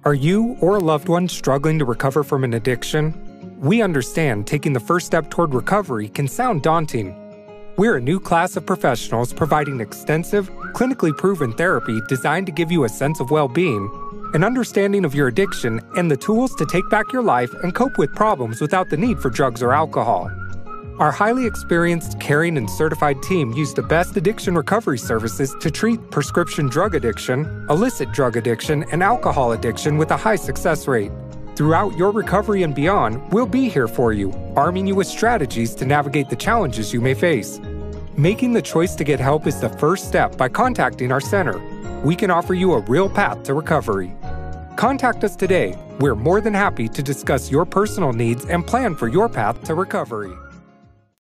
Are you or a loved one struggling to recover from an addiction? We understand taking the first step toward recovery can sound daunting. We're a new class of professionals providing extensive, clinically proven therapy designed to give you a sense of well-being, an understanding of your addiction, and the tools to take back your life and cope with problems without the need for drugs or alcohol. Our highly experienced, caring, and certified team use the best addiction recovery services to treat prescription drug addiction, illicit drug addiction, and alcohol addiction with a high success rate. Throughout your recovery and beyond, we'll be here for you, arming you with strategies to navigate the challenges you may face. Making the choice to get help is the first step by contacting our center. We can offer you a real path to recovery. Contact us today. We're more than happy to discuss your personal needs and plan for your path to recovery.